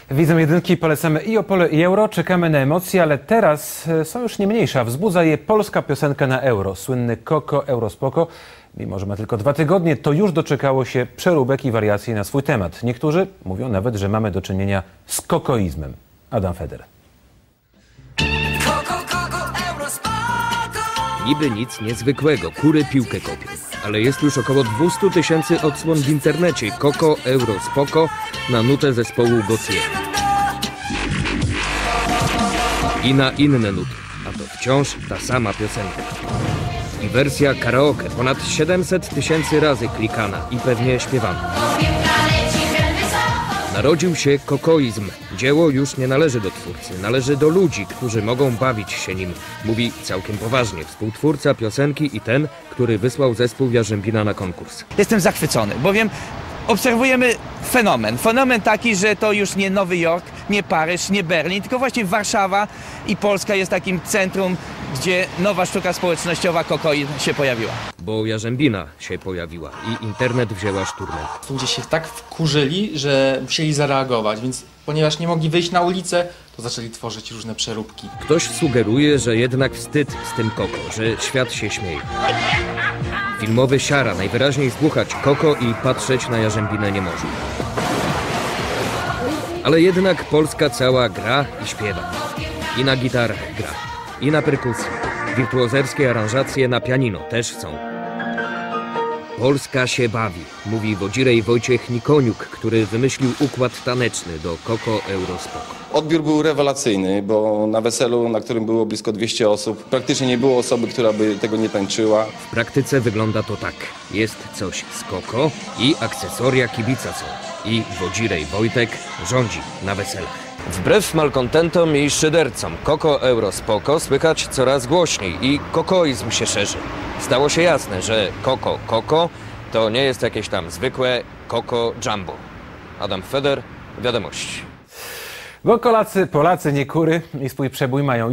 Widzą jedynki, polecamy i Opole, i Euro. Czekamy na emocje, ale teraz są już nie mniejsze. Wzbudza je polska piosenka na Euro. Słynny Koko, Euro Spoko. Mimo że ma tylko 2 tygodnie, to już doczekało się przeróbek i wariacji na swój temat. Niektórzy mówią nawet, że mamy do czynienia z kokoizmem. Adam Feder. Niby nic niezwykłego, kury piłkę kopią. Ale jest już około 200 000 odsłon w internecie. Koko, Euro Spoko na nutę zespołu Gotye. I na inne nuty, a to wciąż ta sama piosenka. I wersja karaoke, ponad 700 000 razy klikana i pewnie śpiewana. Narodził się kokoizm. Dzieło już nie należy do twórcy, należy do ludzi, którzy mogą bawić się nim. Mówi całkiem poważnie współtwórca piosenki i ten, który wysłał zespół Jarzębina na konkurs. Jestem zachwycony, bowiem obserwujemy fenomen taki, że to już nie Nowy Jork, nie Paryż, nie Berlin, tylko właśnie Warszawa i Polska jest takim centrum, gdzie nowa sztuka społecznościowa kokoizm się pojawiła. Bo Jarzębina się pojawiła i internet wzięła szturmem. Ludzie się tak wkurzyli, że musieli zareagować, więc ponieważ nie mogli wyjść na ulicę, to zaczęli tworzyć różne przeróbki. Ktoś sugeruje, że jednak wstyd z tym Koko, że świat się śmieje. Filmowy siara najwyraźniej słuchać Koko i patrzeć na Jarzębinę nie może. Ale jednak Polska cała gra i śpiewa. I na gitarach gra, i na perkusji. Wirtuozerskie aranżacje na pianino też są. Polska się bawi, mówi wodzirej Wojciech Nikoniuk, który wymyślił układ taneczny do Koko, Euro Spoko. Odbiór był rewelacyjny, bo na weselu, na którym było blisko 200 osób, praktycznie nie było osoby, która by tego nie tańczyła. W praktyce wygląda to tak. Jest coś z Koko i akcesoria kibica są. I wodzirej Wojtek rządzi na weselach. Wbrew malkontentom i szydercom Koko, Euro Spoko słychać coraz głośniej i kokoizm się szerzy. Stało się jasne, że Koko to nie jest jakieś tam zwykłe Koko Jumbo. Adam Feder, Wiadomości. Bo Polacy nie kury i swój przebój mają.